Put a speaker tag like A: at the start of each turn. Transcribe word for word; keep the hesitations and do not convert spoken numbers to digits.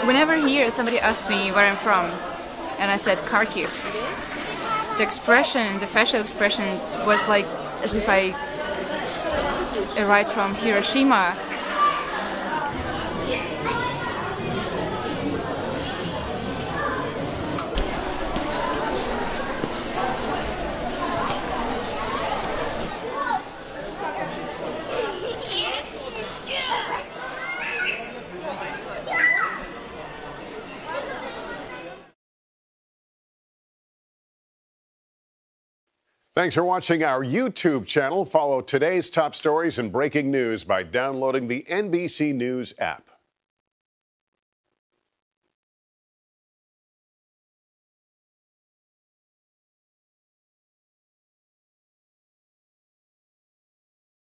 A: Whenever here somebody asks me where I'm from, and I said Kharkiv, the expression, the facial expression was like as if I arrived from Hiroshima.
B: Thanks for watching our YouTube channel. Follow today's top stories and breaking news by downloading the N B C News app.